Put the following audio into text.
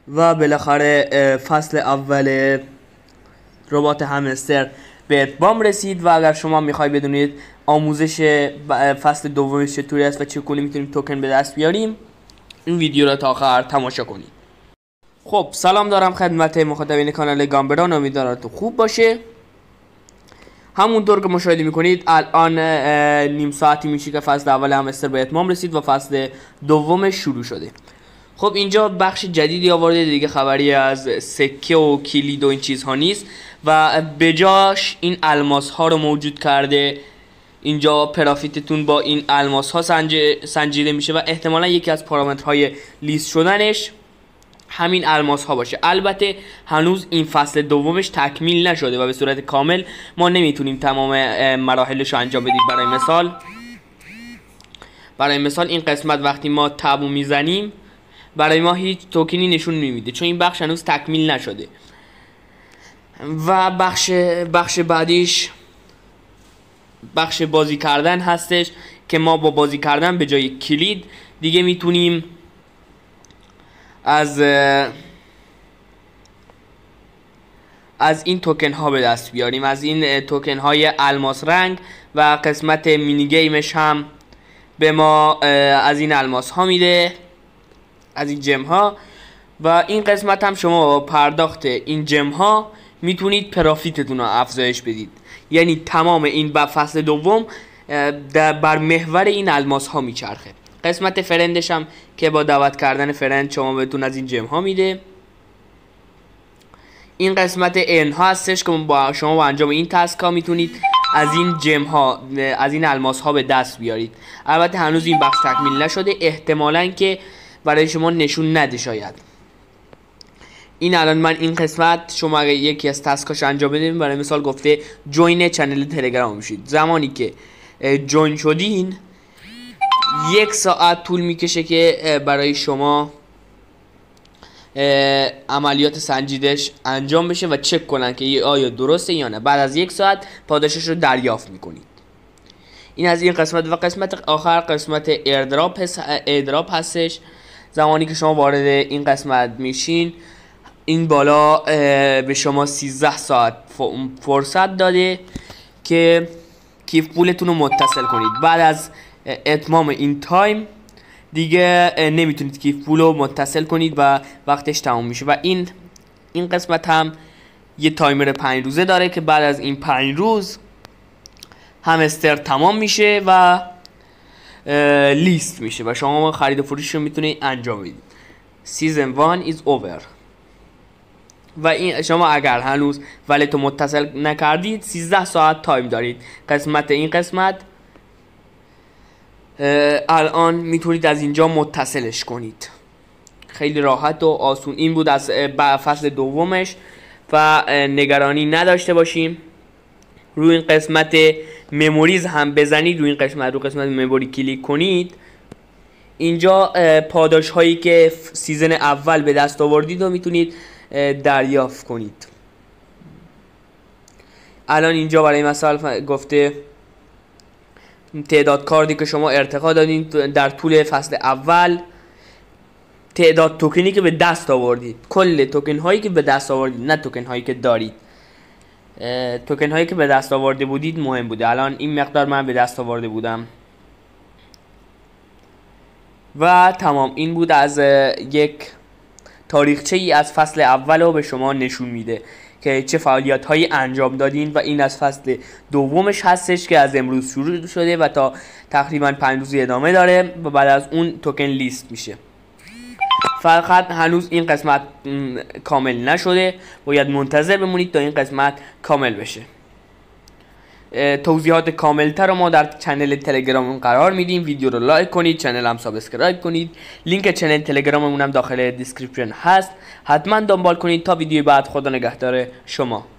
و بالاخره فصل اول ربات همستر به اتمام رسید. و اگر شما میخوای بدونید آموزش فصل دومش چطوری است و چگونه میتونیم توکن به دست بیاریم، این ویدیو رو تا آخر تماشا کنید. خب سلام دارم خدمت مخاطبین کانال گامبران، امیدوارم تو خوب باشه. همونطور که مشاهده میکنید الان نیم ساعتی میشه که فصل اول همستر به اتمام رسید و فصل دومش شروع شده. خب اینجا بخش جدیدی آورده دیگه، خبری از سکه و کلید و این چیزها نیست و بجاش این الماس ها رو موجود کرده. اینجا پرافیتتون با این الماس ها سنجیده میشه و احتمالا یکی از پارامترهای لیست شدنش همین الماس ها باشه. البته هنوز این فصل دومش تکمیل نشده و به صورت کامل ما نمیتونیم تمام مراحلش رو انجام بدیم. برای مثال این قسمت وقتی ما تابو میزنیم برای ما هیچ توکنی نشون نمیده چون این بخش هنوز تکمیل نشده. و بخش بعدیش بخش بازی کردن هستش که ما با بازی کردن به جای کلید دیگه میتونیم از این توکن ها به دست بیاریم، از این توکن های الماس رنگ. و قسمت مینی گیمش هم به ما از این الماس ها میده، از این جم ها. و این قسمت هم شما با پرداخت این جم ها میتونید پرافیتتون رو افزایش بدید. یعنی تمام این فصل دوم بر محور این الماس ها میچرخه. قسمت فرندش هم که با دعوت کردن فرند شما بهتون از این جم ها میده. این قسمت ان ها هستش که شما با انجام این تاسک ها میتونید از این جم ها، از این الماس ها به دست بیارید. البته هنوز این بخش تکمیل نشده، احتمالاً که برای شما نشون نده. شاید این الان من این قسمت شما اگه یکی از تاسکاش انجام بدید، برای مثال گفته جوین چنل تلگرام میشید. زمانی که جوین شدین 1 ساعت طول میکشه که برای شما عملیات سنجیدش انجام بشه و چک کنن که آیا درسته یا نه. بعد از 1 ساعت پاداشش رو دریافت میکنید. این از این قسمت. و قسمت آخر قسمت ایردراپ هستش. زمانی که شما وارد این قسمت میشین این بالا به شما 13 ساعت فرصت داده که کیف پولتون رو متصل کنید. بعد از اتمام این تایم دیگه نمیتونید کیف پول رو متصل کنید و وقتش تمام میشه. و این قسمت هم یه تایمر 5 روزه داره که بعد از این 5 روز همستر تمام میشه و لیست میشه و شما خرید و فروش رو میتونید انجام بدید. سیزن 1 is over. و این شما اگر هنوز ولتو متصل نکردید 13 ساعت تایم دارید. این قسمت الان میتونید از اینجا متصلش کنید. خیلی راحت و آسون. این بود از فصل دومش و نگرانی نداشته باشیم. روی این قسمت مموریز هم بزنید، روی قسمت مموری کلیک کنید. اینجا پاداش هایی که سیزن اول به دست آوردید رو میتونید دریافت کنید. الان اینجا برای مثال گفته تعداد کاردی که شما ارتقا دادین در طول فصل اول، تعداد توکنی که به دست آوردید، کل توکن هایی که به دست آوردید، نه توکن هایی که دارید. توکن هایی که به دست آورده بودید مهم بوده. الان این مقدار من به دست آورده بودم و تمام. این بود از یک تاریخچه ای از فصل اول رو به شما نشون میده که چه فعالیت هایی انجام دادین. و این از فصل دومش هستش که از امروز شروع شده و تا تقریبا 5 روز ادامه داره و بعد از اون توکن لیست میشه. فقط هنوز این قسمت کامل نشده، باید منتظر بمونید تا این قسمت کامل بشه. توضیحات کاملتر رو ما در چنل تلگراممون قرار میدیم. ویدیو رو لایک کنید، چنل هم سابسکرایب کنید. لینک چنل تلگراممون هم داخل دیسکریپشن هست. حتما دنبال کنید تا ویدیو بعد. خدا نگهدار شما.